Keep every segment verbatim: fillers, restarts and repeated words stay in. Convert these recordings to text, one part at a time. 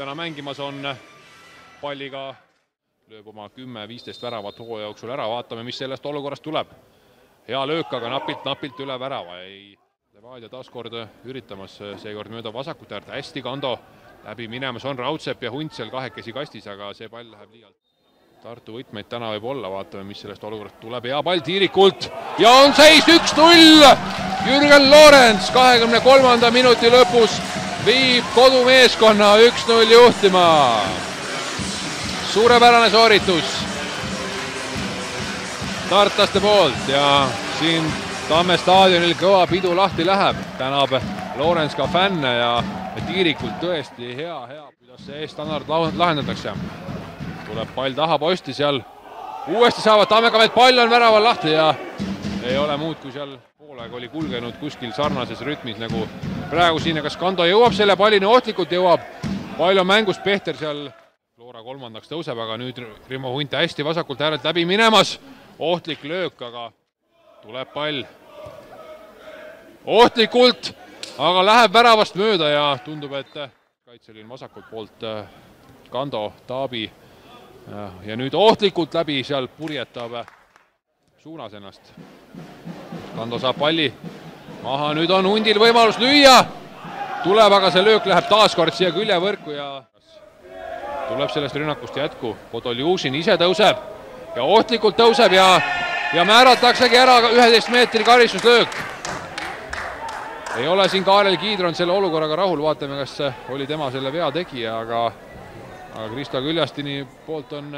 täna mängimas on palliga, lööb oma kümme viisteist väravat hooaja jooksul ära, vaatame, mis sellest olukorrast tuleb. Hea löök, aga napilt-napilt üle värava. Ei Levadia taas kord üritamas seekord mööda vasakut äärde. Hästi Kando läbi minemas on Raudsepp ja Hunt seal kahekesi kastis, aga see pall läheb liialt. Tartu võtmeid täna võib olla, vaatame, mis sellest olukorrast tuleb. Hea pall Tiirikult ja on seis üks null! Jürgen Lorenz kahekümne kolmanda minuti lõpus viib kodumeeskonna üks null juhtima. Suurepärane sooritus tartlaste poolt ja siin Tamme staadionil kõva pidu lahti läheb. Tänab Lorenz ka fänne ja Tiirikult tõesti hea, hea, kuidas see standard lahendatakse. Tuleb pall taha posti seal. Uuesti saavad Tammekamed, pall on väraval lahti ja ei ole muud, kui seal poolega oli kulgenud kuskil sarnases rütmis nagu praegu siin. Kas Kando jõuab selle pallini, ohtlikult jõuab. Pall on mängus, Pehter seal Loora kolmandaks tõuseb, aga nüüd Rimo Hunt hästi vasakult äärelt läbi minemas. Ohtlik löök, aga tuleb pall ohtlikult, aga läheb väravast mööda ja tundub, et kaitseline vasakult poolt Kando Taabi ja nüüd ohtlikult läbi seal purjetab suunas ennast. Kando saab palli maha, nüüd on Hundil võimalus lüüa. Tuleb, aga see löök läheb taaskord siia küljevõrku ja tuleb sellest rünnakust jätku. Podoljušin ise tõuseb ja ohtlikult tõuseb ja, ja määrataksegi ära üheteist meetri karistuslöök. Ei ole siin Kaarel Kiidron selle olukorraga rahul, vaatame, kas oli tema selle vea tegija, aga aga Kristo Küljastini poolt on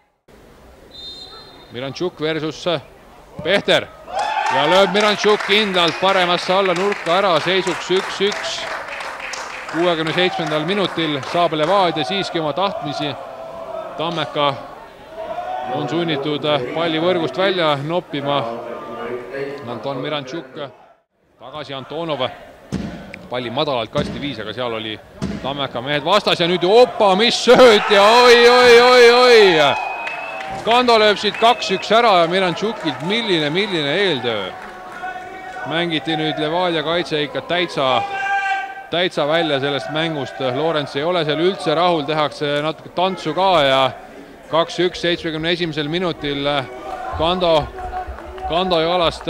Miranchuk versus Pehter ja lööb Miranchuk kindlalt paremasse alla nurka ära, seisuks üks üks. kuuekümne seitsmendal minutil saab Levadia siiski oma tahtmisi. Tammeka on sunnitud palli võrgust välja noppima. Anton Miranchuk tagasi, Antonov palli madalalt kasti viis, aga seal oli Tammeka mehed vastas ja nüüd opa, mis sööt ja oi, oi, oi, oi. Kando lööb siit kaks üks ära ja Miranchukilt milline, milline eeltöö. Mängiti nüüd Levadia kaitse ikka täitsa, täitsa välja sellest mängust. Lorenz ei ole seal üldse rahul, tehakse natuke tantsu ka ja kaks üks seitsmekümne esimesel minutil Kando, Kando jalast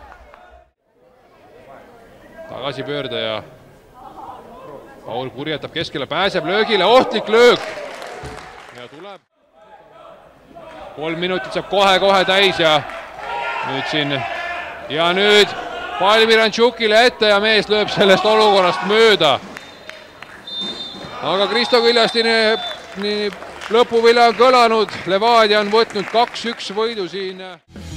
tagasi pöörde ja Paul purjetab keskele, pääseb löögile, ohtlik löök ja tuleb. Kolm minutit saab kohe-kohe täis ja nüüd siin ja nüüd pall Miranchukile ette ja mees lööb sellest olukorrast mööda. Aga Kristo Küljastini lõpuvile on kõlanud, Levadia on võtnud kaks üks võidu siin.